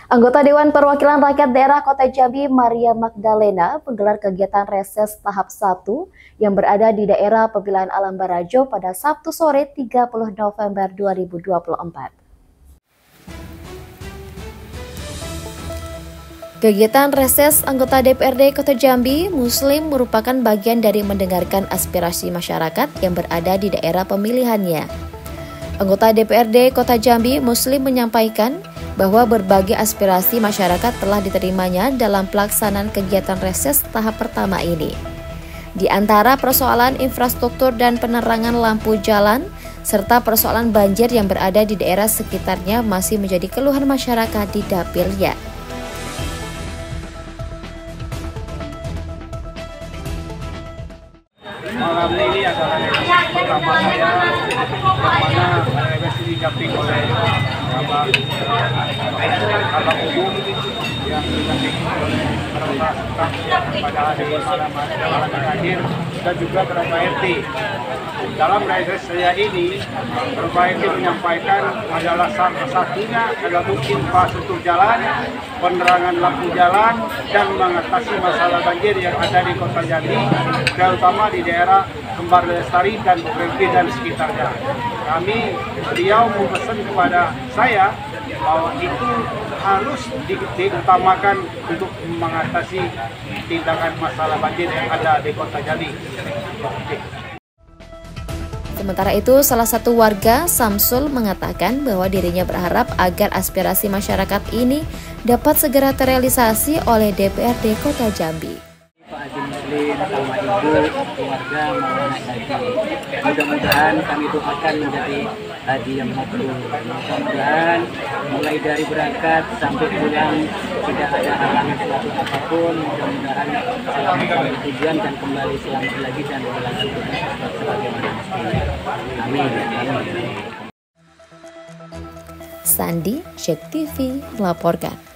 Anggota Dewan Perwakilan Rakyat Daerah Kota Jambi, Maria Magdalena, menggelar kegiatan reses tahap 1 yang berada di daerah pemilihan Alam Barajo pada Sabtu sore 30 November 2024. Kegiatan reses anggota DPRD Kota Jambi, Muslim merupakan bagian dari mendengarkan aspirasi masyarakat yang berada di daerah pemilihannya. Anggota DPRD Kota Jambi, Muslim menyampaikan bahwa berbagai aspirasi masyarakat telah diterimanya dalam pelaksanaan kegiatan reses tahap pertama ini. Di antara persoalan infrastruktur dan penerangan lampu jalan, serta persoalan banjir yang berada di daerah sekitarnya masih menjadi keluhan masyarakat di dapilnya. Malam ini adalah pertama saya mana didamping oleh Bapak Umum yang didampingi oleh staf pada hari malam hadir dan juga beberapa RT. Dalam reses saya ini, beberapa RT menyampaikan adalah salah satunya adalah mungkin infrastruktur jalan, penerangan lampu jalan, dan mengatasi masalah banjir yang ada di Kota Jambi, terutama di daerah Kembar Lestari dan Bukit dan sekitarnya. Beliau memesan kepada saya bahwa itu harus diutamakan untuk mengatasi tindakan masalah banjir yang ada di Kota Jambi. Sementara itu, salah satu warga, Samsul, mengatakan bahwa dirinya berharap agar aspirasi masyarakat ini dapat segera terrealisasi oleh DPRD Kota Jambi. Pak Haji Muslim sama ibu, keluarga mau naik haji. Mudah-mudahan kami doakan menjadi haji yang mabrur. Mudah-mudahan mulai dari berangkat sampai pulang tidak ada halangan suatu apapun. Mudah-mudahan selamat sampai tujuan dan kembali selamat lagi dan menjalankan tugas sebagaimana mestinya. Amin. Amin. Sandi, Syek TV melaporkan.